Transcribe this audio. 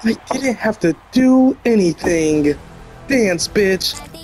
I didn't have to do anything. Dance, bitch.